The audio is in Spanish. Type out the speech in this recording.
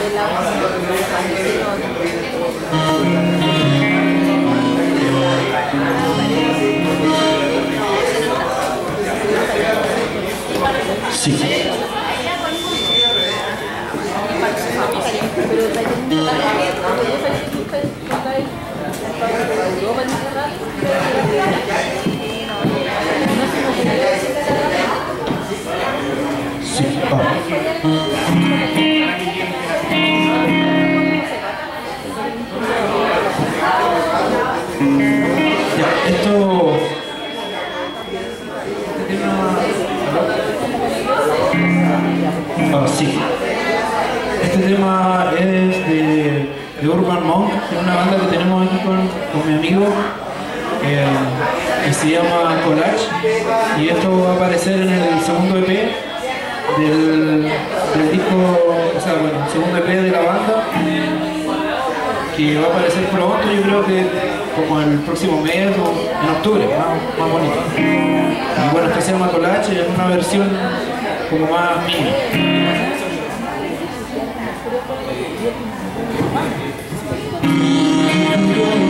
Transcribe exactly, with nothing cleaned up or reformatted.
Sí. Sí. Ah. Ya, esto ah, sí. Este tema es de, de Urban Monk, es una banda que tenemos aquí con, con mi amigo eh, que se llama Collage, y esto va a aparecer en el segundo E P del, del disco, o sea, bueno, el segundo E P de la banda, que va a aparecer pronto, yo creo que como el próximo mes o en octubre, más, más bonito. Y bueno, esto se llama Collage, es una versión como más mini. Thank you.